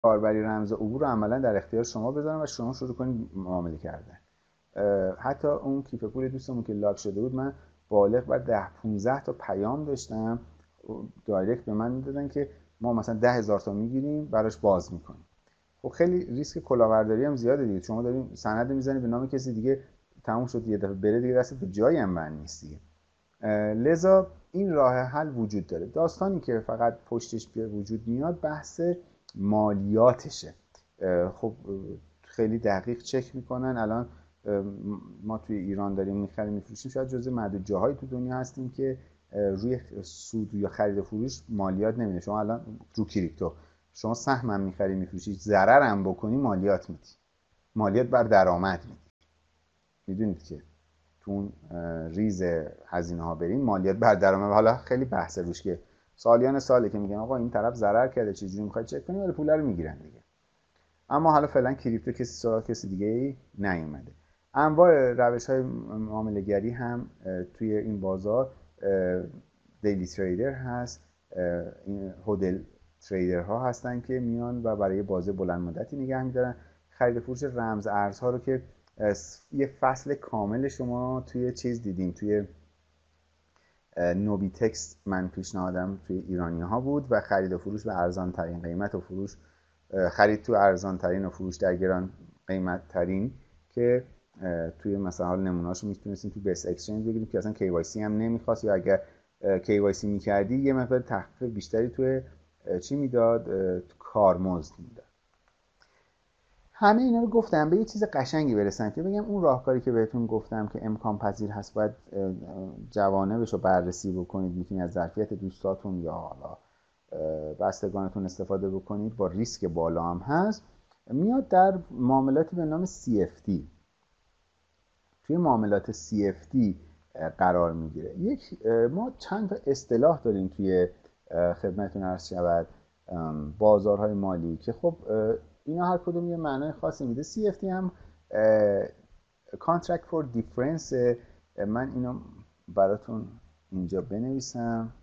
کاربری رمز عبور رو عملا در اختیار شما بذارن و شما شروع کنید معامله کردن. حتی اون کیف پول دوستمون که لاک شده بود، من بالغ بر 10-15 تا پیام داشتم دایرکت به من میدادن که ما مثلا 10,000 تا میگیریم براش باز میکنیم. خب خیلی ریسک کلاهبرداری هم زیاده دیگه، شما دارین سند میزنی به نام کسی دیگه، تموم شد، یه دفعه بره دیگه دست به جایی هم بند نیست دیگه. لذا این راه حل وجود داره. داستانی که فقط پشتش به وجود میاد بحث مالیاتشه. خب خیلی دقیق چک میکنن. الان ما توی ایران داریم میخریم میفروشیم، شاید جزو معدود جاهایی تو دنیا هستیم که روی سود یا خرید و فروش مالیات نمیده. شما الان رو کریپتو شما سهم هم میخری میفروشی، ضرر هم بکنی مالیات میدی، مالیات بر درآمد میدی. میدونید که تو اون ریز هزینه ها بریم مالیات بر درآمد. حالا خیلی بحث روش که سالیان ساله که میگن آقا این طرف ضرر کرده چجوری میخوای چک کنی، ولی پول رو میگیرن دیگه. اما حالا فعلا کریپتو کسی سراغ کسی دیگه ای نیومده. انواع روش های معامله گری هم توی این بازار دیلی تریدر هست، هودل تریدر ها هستن که میان و برای بازه بلند مدتی نگه میدارن. خرید فروش رمز ارزها رو که یه فصل کامل شما توی چیز دیدیم، توی نوبیتکس من پیشنهادم توی ایرانی ها بود و خرید و فروش به ارزان ترین قیمت و فروش، خرید تو ارزان ترین و فروش در گران قیمت ترین، که توی مثلا نمونهاشو میتونستیم توی بیس اکسچنج بگیریم که اصلا KYC هم نمیخواست، یا اگر KYC میکردی یه مقدار تخفیف بیشتری توی چی میداد، کارمزد میداد. همه اینا رو گفتم به یه چیز قشنگی برسن که بگم اون راهکاری که بهتون گفتم که امکان پذیر هست، باید جوانبش رو بررسی بکنید، میتونید از ظرفیت دوستاتون یا حالا بستگانتون استفاده بکنید، با ریسک بالا هم هست. میاد در معاملاتی به نام CFD. توی معاملات CFD قرار میگیره. ما چند تا اصطلاح داریم توی خدمتتون عرض شود بازارهای مالی که خب اینا هر کدوم یه معنای خاصی میده. CFD هم Contract for Difference. من اینو براتون اینجا بنویسم.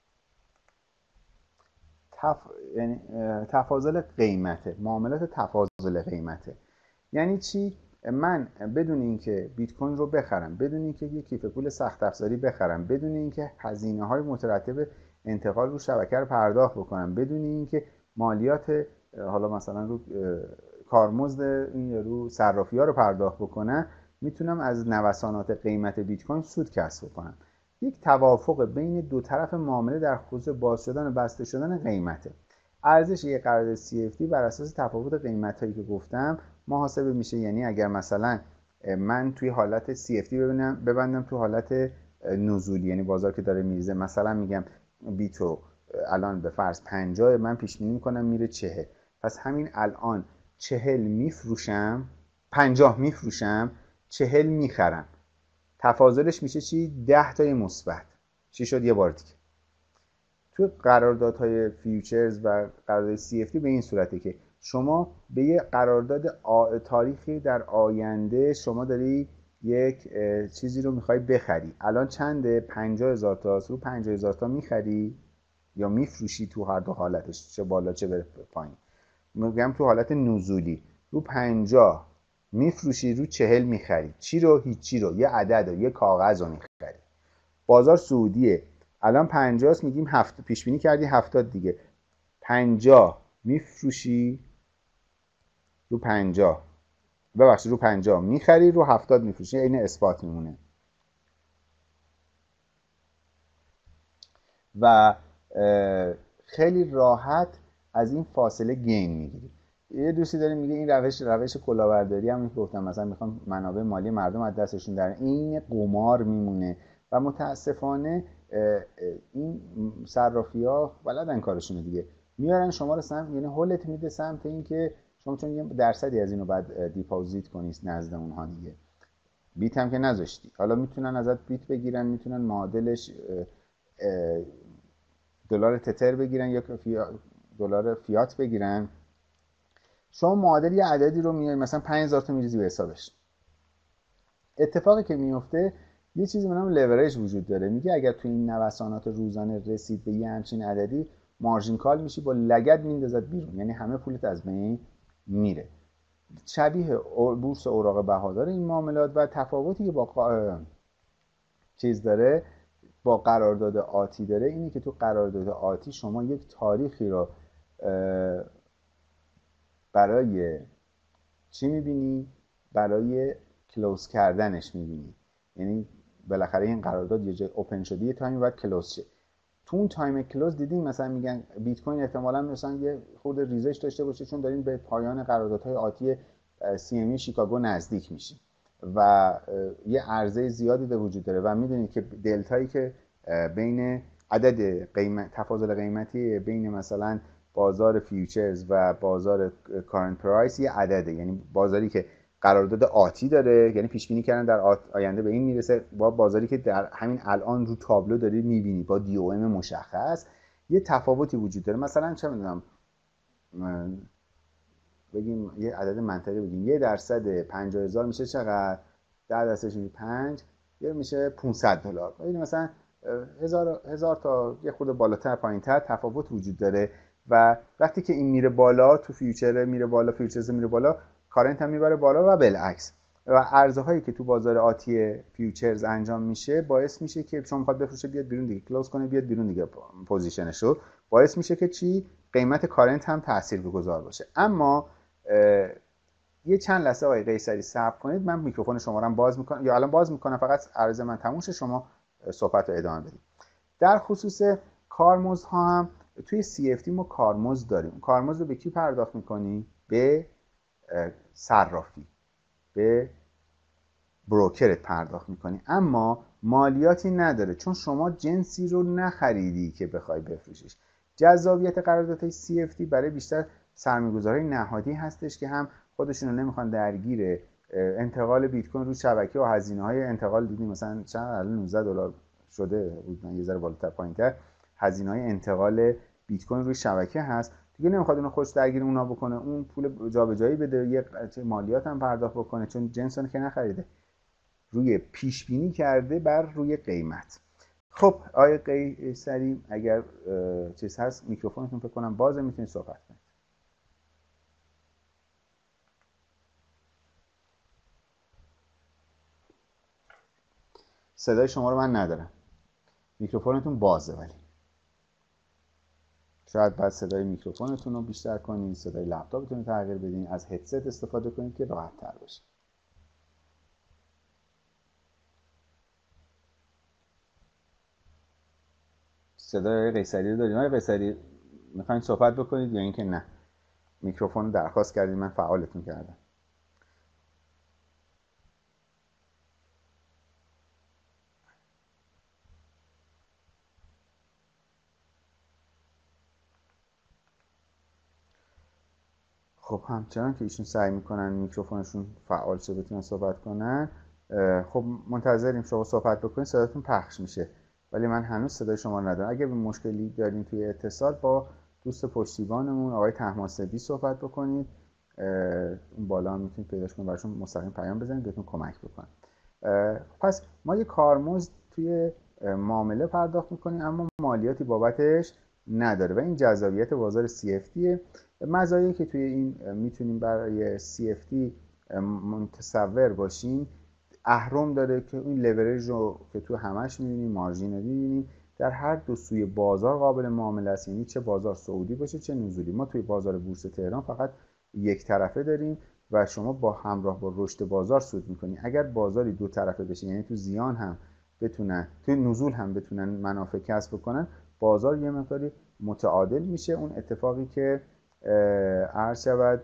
یعنی تفاضل قیمته، معاملات تفاضل قیمته. یعنی چی؟ من بدون اینکه بیت کوین رو بخرم، بدون اینکه یک کیف پول سخت افزاری بخرم، بدون اینکه هزینه‌های مترتب انتقال رو شبکه رو پرداخت بکنم، بدون اینکه مالیات حالا مثلا رو کارمزد این یا رو صرافی‌ها رو پرداخت بکنم، میتونم از نوسانات قیمت بیت کوین سود کسب بکنم. یک توافق بین دو طرف معامله در خصوص باز شدن و بسته شدن قیمته. ارزش یک قرارداد CFD بر اساس تفاوت قیمتایی که گفتم محاسبه میشه. یعنی اگر مثلا من توی حالت CFD ببندم تو حالت نزولی، یعنی بازار که داره میریزه، مثلا میگم بیتو الان به فرض 50، من پیش بینی میکنم میره 40، پس همین الان 40 میفروشم، 50 میفروشم، 40 میخرم. تفاضلش میشه چی؟ 10 تای مثبت. چی شد؟ یه بار دیگه تو قراردادهای فیوچرز و قرارداد CFD به این صورته که شما به یه قرارداد تاریخی در آینده شما داری یک چیزی رو میخوای بخری. الان چنده؟ 50,000 تا. رو 50,000 تا میخری یا میفروشی؟ تو هر دو حالتش، چه بالا چه پایین. میگم تو حالت نزولی رو 50 میفروشی، رو 40 میخری. چی رو؟ هیچی رو، یه عدد رو، یه کاغذ رو میخری. بازار سعودیه، الان 50 است، میگیم پیش بینی کردی 70 دیگه. 50 میفروشی، رو 50 ببخشید رو 50 میخری، رو 70 میفروشی، این اثبات میمونه. و خیلی راحت از این فاصله گین میگیری. یه دوستی داره میگه این روش کلاهبرداری هم گفتم، مثلا میخوام منابع مالی مردم از دستشون در این قمار میمونه. و متاسفانه این صرافی‌ها بلدن کارشونه دیگه، میارن شما رو سمت، یعنی هولت میده سمت این که شما چون یه درصدی از اینو بعد دیپوزیت کنی نزد اونها دیگه. بیت هم که نذاشتی، حالا میتونن ازت بیت بگیرن، میتونن معادلش دلار تتر بگیرن یا دلار فیات بگیرن. شما معادل یه عددی رو میاری، مثلا 5000 تا میریزی به حسابش. اتفاقی که میفته یه چیزی به نام لورج وجود داره. میگه اگر تو این نوسانات روزانه رسید به یه همچین عددی، مارژین کال میشی، با لگد میندازد بیرون، یعنی همه پولت از بین میره. شبیه بورس اوراق بهادار این معاملات. و تفاوتی که با چیز داره، با قرارداد آتی داره، اینه که تو قرارداد آتی شما یک تاریخی رو برای چی میبینی؟ برای کلوز کردنش میبینی. یعنی بالاخره این قرارداد یه جای اوپن شده، یه تایمی باید کلوز شه. تو اون تایم کلوز دیدین مثلا میگن بیت کوین احتمالاً مثلا یه خورده ریزش داشته باشه چون دارین به پایان قراردادهای آتی سی ام شیکاگو نزدیک میشین و یه عرضه زیادی به وجود داره و میدونید که دلتایی که بین عدد قیمت، تفاضل قیمتی بین مثلا بازار فیوچرز و بازار کارنت پرایس یه عدده، یعنی بازاری که قرارداد آتی داره، یعنی پیش بینی کردن در آینده به این میرسه، با بازاری که در همین الان رو تابلو داری میبینی با دی او ام مشخص، یه تفاوتی وجود داره. مثلا چه میدونم بگیم یه عدد منطقی بگیم 1% 50,000 میشه چقدر؟ 10% میشه 5، یه میشه $500. ببینید مثلا هزار تا یه خورده بالاتر پایینتر تفاوت وجود داره و وقتی که این میره بالا تو فیوچر میره بالا، فیوچرز میره بالا، کارنت هم میبره بالا و بالعکس. و عرضه هایی که تو بازار آتی فیوچرز انجام میشه باعث میشه که چون میخواد بفروشه بیاد بیرون دیگه، کلوز کنه بیاد بیرون دیگه پوزیشنشو، باعث میشه که چی؟ قیمت کارنت هم تاثیرگذار باشه. اما یه چند لحظه آقای قیصری صبر کنید، من میکروفون شما رو باز میکنم، یا الان باز میکنم، فقط عرض من تموم شه شما صحبت رو ادامه بدید. در خصوص کارمزدها هم توی CFD ما کارمزد داریم. کارمزد رو به کی پرداخت میکنی؟ به صرافی، به بروکرت پرداخت میکنی، اما مالیاتی نداره چون شما جنسی رو نخریدی که بخوای بفروشیش. جذابیت قراردادهای CFD برای بیشتر سرمایه‌گذارهای نهادی هستش که هم خودشون رو نمیخوان درگیر انتقال بیت کوین رو شبکه و هزینه‌های انتقال، دیدیم مثلا چند $19 شده بود، یه ذره بالاتر پایینتر هزینه‌های انتقال بیت کوین روی شبکه هست دیگه، نمیخواد اونو خودش درگیر اونا بکنه، اون پول جابجایی بده، یه مالیات هم پرداخت بکنه چون جنس رو که نخریده، روی پیش بینی کرده بر روی قیمت. خب آقای قیصری اگر چیز هست میکروفونتون فکر کنم بازه، میتونید صحبت کنید. صدای شما رو من ندارم، میکروفونتون بازه، ولی شاید بعد صدای میکروفونتون رو بیشتر کنید، صدای لپتاپتون رو تغییر بدین، از هدست استفاده کنید که راحت تر باشه. صدای قیصری رو دارین؟ آقای قیصری میخواین صحبت بکنید یا اینکه نه؟ میکروفون رو درخواست کردید، من فعالتون کردم. خب همچنان که ایشون سعی میکنن میکروفونشون فعال شه بتونن صحبت کنن، خب منتظریم شما صحبت بکنید، صداتون پخش میشه ولی من هنوز صدای شما ندارم. اگه به مشکلی دارین توی اتصال با دوست پشتیبانمون آقای طهماسبی صحبت بکنید، اون بالا هم میتونید پیداش کنید، براشون مستقیم پیام بزنید بهتون کمک بکنه. پس ما یه کارمزد توی معامله پرداخت میکنیم اما مالیاتی بابتش نداره و این جذابیت بازار CFDه. مزایایی که توی این میتونیم برای CFD متصور باشیم، اهرم داره که این لورج رو که تو همش میبینیم، مارژین رو میبینیم، در هر دو سوی بازار قابل معامله است، یعنی چه بازار سعودی باشه چه نزولی. ما توی بازار بورس تهران فقط یک طرفه داریم و شما با همراه با رشد بازار سود میکنی. اگر بازاری دو طرفه بشه، یعنی تو زیان هم بتونن تو نزول هم بتونن منافع کسب بکنن، بازار یه مقداری متعادل میشه. اون اتفاقی که عرض شود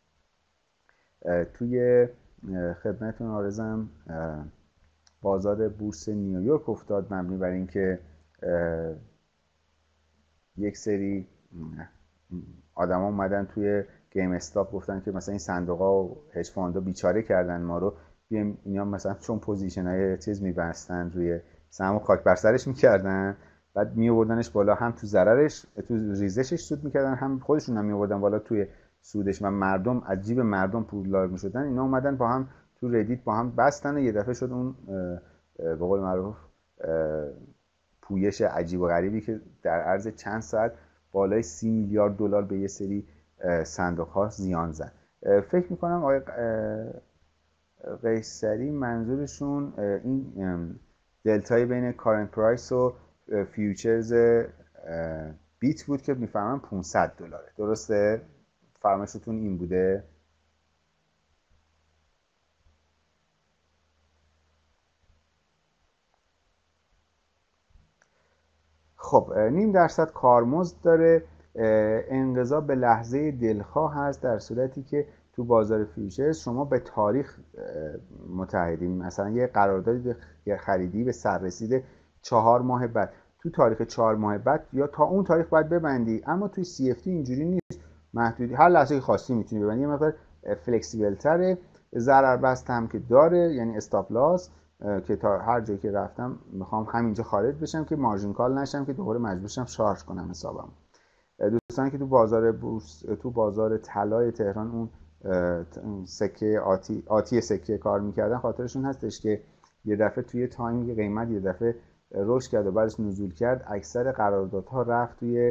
توی خدمتتون عرضم بازار بورس نیویورک افتاد، مبنی بر اینکه یک سری آدما اومدن توی گیم استاپ گفتن که مثلا این صندوق‌ها و هج فاندها بیچاره کردن ما رو، بیایم اینا مثلا چون پوزیشن‌های چیز می‌بستن روی سهم خاک بر سرش می‌کردن، بعد می‌آوردنش بالا، هم تو ضررش تو ریزشش سود می‌کردن، هم خودشون هم می‌آوردن بالا توی سودش و مردم از جیب مردم پولدار می‌شدن. اینا اومدن با هم تو ردیت با هم بستن و یه دفعه شد اون به قول معروف پویش عجیب و غریبی که در عرض چند ساعت بالای 30 میلیارد دلار به یه سری صندوق ها زیان زد. فکر میکنم آقای قیصری منظورشون این دلتای بین کارنت پرایس و فیوچرز بیت بود که میفهمم 500 دلاره. درسته؟ فرمایشتون این بوده؟ خب 0.5% کارمزد داره. انقضا به لحظه دلخواه هست در صورتی که تو بازار فیوچرز شما به تاریخ متعهدین. مثلا یه قراردادی خریدی به سررسید 4 ماه بعد، تو تاریخ 4 ماه بعد یا تا اون تاریخ باید ببندی. اما توی CFD اینجوری نیست، محدودی هر لحظه که خواستی میتونی ببندی. یه مقدار فلکسیبل تره. ضرر بست هم که داره، یعنی استاپ لاس که تا هر جایی که رفتم میخوام همینجا خارج بشم که مارژین کال نشم که دوباره مجبور شم شارژ کنم حسابم. دوستانی که تو بازار بورس، تو بازار طلای تهران اون سکه آتی سکه کار میکردن، خاطرشون هستش که یه دفعه توی تایم قیمت یه دفعه رشد کرد و بعدش نزول کرد. اکثر قراردادها رفت توی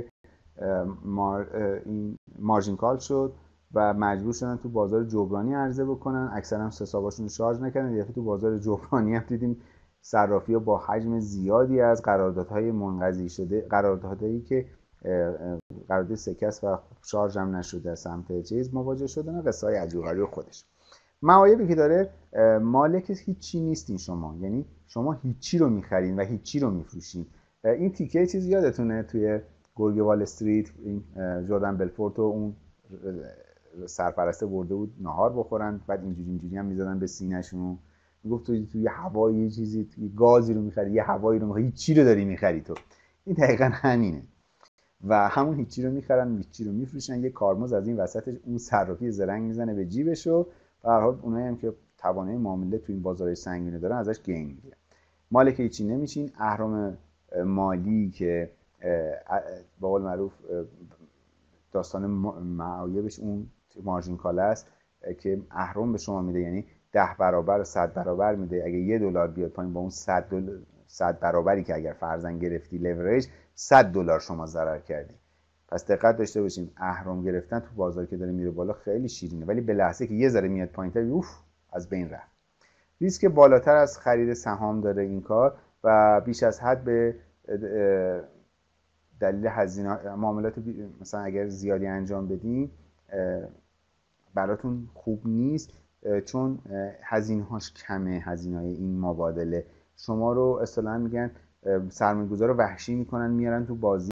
این مارژین کال شد و مجبور شدن تو بازار جبرانی عرضه بکنن. اکثرا هم حساباشون رو شارژ نکردن. یه دفعه تو بازار جبرانی هم دیدیم صرافی‌ها با حجم زیادی از قراردادهای منقضی شده، قراردادهایی که قرارداد سکه است و شارژ هم نشده از سمت چیز مواجه شدن. قصه های عجیب غریب خودش. معایبی که داره، مالک هیچی نیستین شما، یعنی شما هیچی رو میخرین و هیچی رو میفروشین. این تیکه چیز یادتونه توی گرگ وال استریت این جردن بلفورت و اون سرپرسته برده بود نهار بخورن، بعد اینجوری هم میزدن به سینه‌شون، میگفت توی هوایی یه چیزی، توی گازی رو میخری، یه هوایی رو میخری، هیچی رو داری میخری تو. این دقیقاً همینه و همون هیچی رو میخرن، هیچی رو میفروشن. یه کارمزد از این وسطش اون صرافی زرنگ میزنه به جیبش و به هر حال اونایی هم که توانایی معامله تو این بازار سنگینه دارن ازش گین میگیرن. مالک هیچی نمیشین. اهرم مالی که به قول معروف داستان معایبش اون مارژین کال است که اهرم به شما میده، یعنی 10 برابر و 100 برابر میده. اگه $1 بیاد پایین با اون 100 برابری که اگر فرضاً گرفتی لورج، $100 شما ضرر کردی. پس دقت داشته باشیم. اهرم گرفتن تو بازار که داره میره بالا خیلی شیرینه، ولی به لحظه که یه ذره میاد پایین‌تر اوف از بین رفت. ریسک بالاتر از خرید سهام داره این کار و بیش از حد به دلیل هزینه معاملات مثلا اگر زیادی انجام بدین براتون خوب نیست، چون هزینه‌هاش کمه. هزینه‌های این مبادله شما رو اصطلاحاً میگن سرمایه‌گذار رو وحشی میکنن، میارن تو بازی